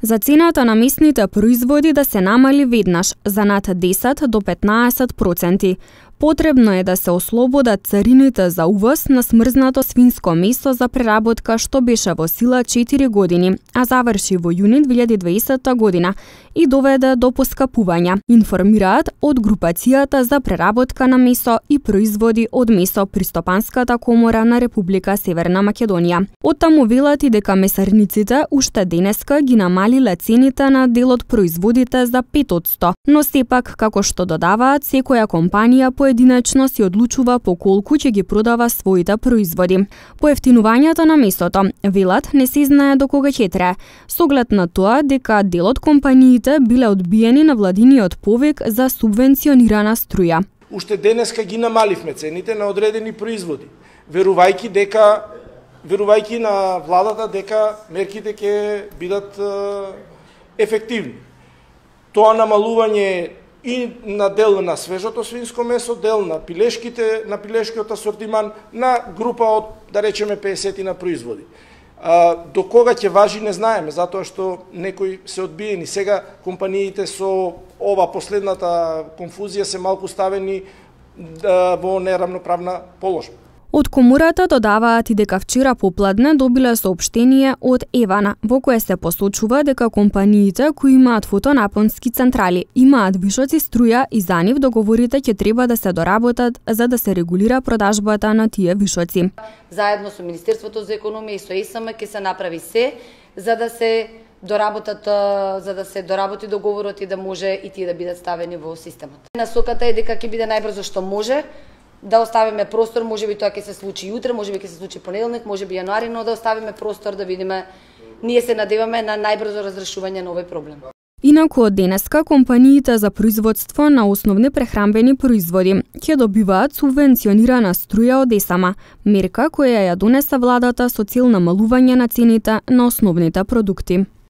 За цената на месните производи да се намали веднаш за над 10 до 15%. Потребно е да се ослободат царините за увоз на смрзнато свинско месо за преработка што беше во сила 4 години, а заврши во јуни 2020 година и доведе до поскапување, информираат од групацијата за преработка на месо и производи од месо при Стопанската комора на Република Северна Македонија. Оттаму велат и дека месарниците уште денеска ги намалиле цените на дел од производите за 5%, но сепак, како што додаваат, секоја компанија поединечно си одлучува по колку ќе ги продава своите производи. Поевтинувањето на месото, велат, не се знае до кога ќе трае, со оглед на тоа дека дел од компаниите биле одбиени на владиниот повик за субвенционирана струја. Уште денеска ги намаливме цените на одредени производи, верувајќи на владата дека мерките ќе бидат ефективни. Тоа намалување и на дел на свежото свинско месо, дел на пилешкиот асортиман, на група од, да речеме, 50 на производи. До кога ќе важи не знаеме, затоа што некои се одбиени. Сега компаниите со ова последната конфузија се малку ставени во неравноправна положба. Од комората додаваат и дека вчера попладне добиле соопштение од Евана, во кое се посочува дека компаниите кои имаат фотонапонски централи имаат вишоци струја и за нив договорите ќе треба да се доработат за да се регулира продажбата на тие вишоци. Заедно со Министерството за економија и со ЕСМ ќе се направи се за да се доработи договорот и да може и тие да бидат ставени во системот. Насоката е дека ќе биде најбрзо што може, да оставиме простор, можеби тоа ќе се случи утре, можеби ќе се случи понеделник, можеби јануари, но да оставиме простор да видиме, ние се надеваме на најбрзо разрешување на овој проблем. Инаку од денеска компаниите за производство на основни прехранбени производи ќе добиваат субвенционирана струја од ЕСАМА, мерка која ја донесе владата со цел намалување на цените на основните продукти.